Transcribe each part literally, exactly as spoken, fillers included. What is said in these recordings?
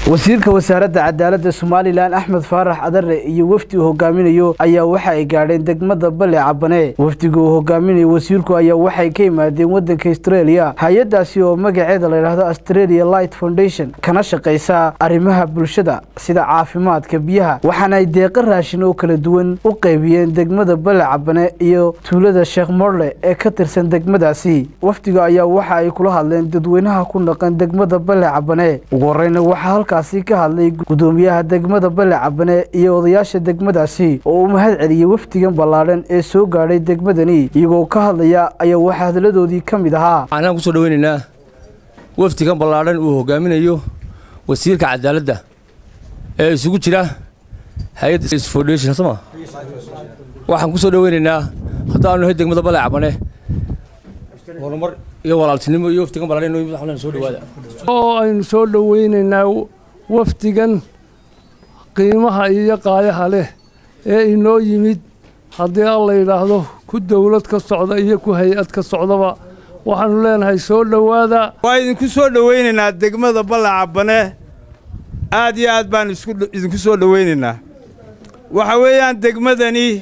wasiirka wasaaradda cadaaladda Soomaaliland Axmed Faarax Adare iyo wafdi hogaaminayo ayaa waxa ay gaadheen degmada Balle Cabane. wafdigu hogaaminayo wasiirku ayaa waxay ka yimaadeen wadanka Australia, hay'adaasi oo magaceeda la yiraahdo Australia Light Foundation kana shaqeysa arrimaha bulshada sida caafimaadka, biyaha, waxaana ay deeq raashin oo kala duwan u qaybiyeen degmada Balle Cabane iyo tuulada Sheekh Morle ee ka tirsan degmadaasi. wafdiga ayaa waxa ay kula hadleen dadweynaha ku dhaqan degmada Balle Cabane. ugu horreyn waxa halkaasi ka hadlay gudoomiyaha degmada Balle Cabane iyo odayaasha degmadaasi oo u mahad celiyay wafdigan ballaaran ee soo gaadhay degmadani. iyagoo ka hadlaya ayaa waxa hadaladoodii ka mid ahaa: waxaan ku soo dhaweynaynaa wafdigan ballaaran uu hogaaminayo wasiirka cadaaladda ee isugu jira hay'adda Foundation sama. waxaan ku soo dhaweynaynaa haddaanu hay degmada Balle Cabane horumar iyo walaaltinimo iyo wafdigan ballaaran inuu waxaan soo dhawaada oo aynu soo dhaweynaynaa wafdigan qiimaha iyo qaayaha leh ee inoo yimid. haddii alla yidhaahdo ku dawlad ka socda iyo ku hay'ad ka socdaba waxaanu leenahay soo dhawaada. waa idinku soo dhaweynaynaa degmada Balle Cabane, aad iyo aad baan isku idinku soo dhaweynaynaa. waxa weeyaan degmadani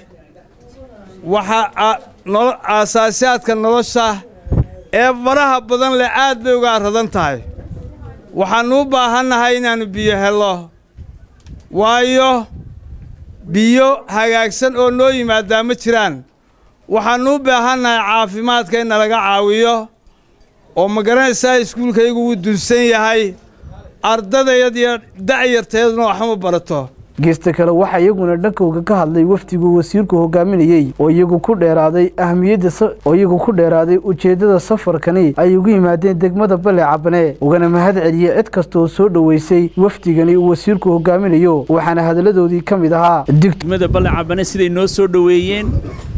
waxa nolol aasaasiyaadka nolosha ee faraha badan leh aad bay uga radan tahay. waxaanu u baahannahay inaanu biyo helo, waayo biyo hagaagsan oo noo yimaadaa ma jiraan. waxaanu u baahannahay caafimaadka in nalaga caawiyo oo ma garanaysaa iskuulkaygu wuu dunsan yahay, ardadayad iyo dacyarteeduna waxma barato. geesta kale waxa iyaguna dhankooda ka hadlay wafdigu wasiirku hogaaminayay oo iyagu ku dheeraaday ahmiyadda oo iyagu ku dheeraaday ujeedada safarkani ay ugu yimaadeen degmada Balle Cabane, ugana mahad celiyay cid kasta oo soo dhaweysay wafdigani uu wasiirku hogaaminayo. waxaana hadaladoodii ka mid ahaa: degmada Balle Cabane siday noo soo dhaweeyeen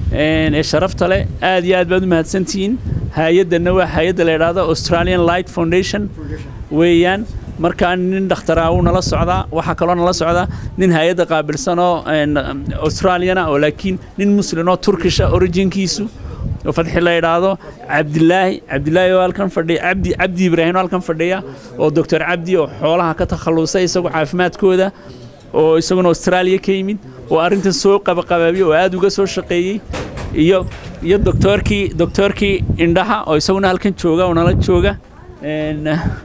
ee sharafta leh, aad iyo aad baad u mahadsantihiin. hay'adana waa hay'adda la yiraahdo Australian Light Foundation weeyaan. marka nin dhakhtar ah uu nala socda, waxa kale oo nala socda nin hay'adda qaabilsan oo Australian ah oo laakiin nin muslim oo Turkish originkiisu oo fadhi la yiraahdo Cabdillaahi Cabdillaahi oo halkan fadhiya, Cabdi Cabdi Ibrahim oo halkan fadhiya, oo Doctor Cabdi oo xoolaha ka takhalusay isagu caafimaadkooda oo isaguna Australia ka yimid oo arrintan soo qabaqabaabay oo aad uga soo shaqeeyay, iyo iyo doctorkii doctorkii indhaha oo isaguna halkan jooga oo nala jooga een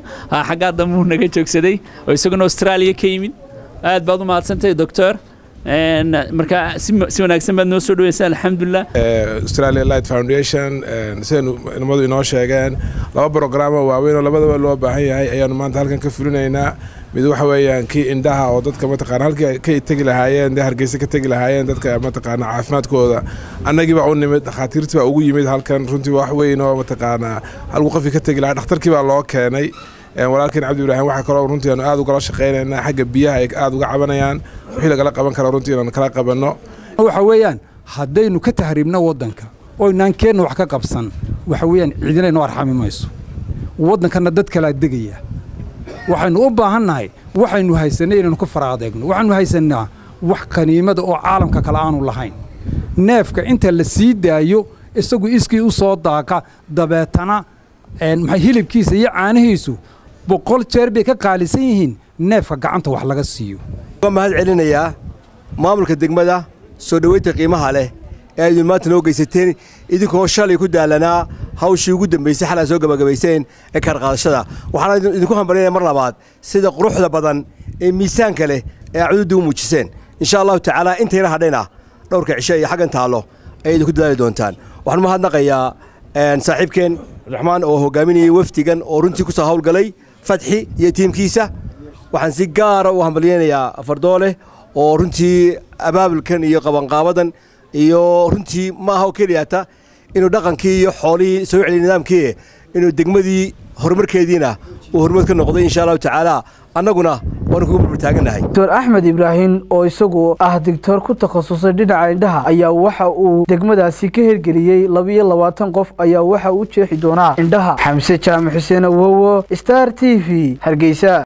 xagga dambu naga joogsaday oo isaguna Australia ka yimid. aad baad u mahadsantahay doctor. een marka si wanaagsan baad noo soo dhaweysay alxamdulillah. Australia Light Foundation seen inamadu inoo sheegeen laba program oo waaweyn oo labadaba loo baahan yahay ayaanu maanta halkan ka fulinaynaa. mid waxa weeyaan kii indhaha oo dadka ma taqaan halkii ka tagi lahaayeen Hargeysa ka tagi lahaayeen dadka ma taqaan caafimaadkooda annagii baa u nimid, dhakhaatiirtii baa ugu yimid halkan. runtii wax weyn oo ma taqaan hal qof ka tagi lahaa dhakhtarkii baa loo keenay. walaalkeen Cabdi Ibrahim waxa kale oo runtii aanu aad uga shaqeynayna xagga biyaha ay aad uga cabanayaan wixii laga qaban karo runtii inaan kala qabanno. waxa weeyaan haddaynu ka tahriibno wadanka oo inaan keenno wax ka qabsan, waxa weeyaan cidina inoo arxami mayso. wadankana dad kala degaya. waxaynu u baahannahay waxaynu haysanay inaynu ku faraadeegno. waxaanu haysanaa wax qaniimada oo caalamka kale aanu lahayn. neefka inta la sii daayo isagu iskii u soo daaka dabeetana maxay hilibkiisa iyo caanihiisu boqol jeer bay ka qaalisan yihiin neefka gacanta wax laga siiyo. waan mahad celinayaa maamulka degmada soo dhaweynta qiimaha leh ee ay maanta noo geysateen, idinkoo shalay ku daalanaa hawshii ugu dambeysay xalaa soo gabagabayseen ee kar qaadashada. waxaan idinku hambalyeynaa mar labaad sida quruxda badan ee miisaanka leh ee cududu u muujiseen. insha allahu tacaala intayna hadhayna dhowrka cisho iyo xaggan taalo ay idinku dadaali doontaan. waxaan mahadnaqayaa saaxiibkeen Raxmaan oo hogaaminayay wafdigan oo runtii ku soo hawlgalay Fadxi iyo tiimkiisa. waxaan si gaar ah u hambalyeynayaa Fardoole oo runtii abaabulkan iyo qabanqaabadan iyo runtii ma aha oo keliyaata inuu dhaqankii iyo xoolihii soo celiyay nidaamkii inuu degmadii horumarkeediina uu horumar ka noqday. insha allahu tacaala annaguna waan ku bartaaganahay. Doctor Axmed Ibrahim oo isagu ah doctor ku takhasusay dhinaca indhaha ayaa waxa uu degmadaasi ka hirgeliyay laba iyo labaatan qof ayaa waxa uu jeexi doonaa indhaha. Xamse Jaamac Xuseen Awowo, Star T V, Hargeysa.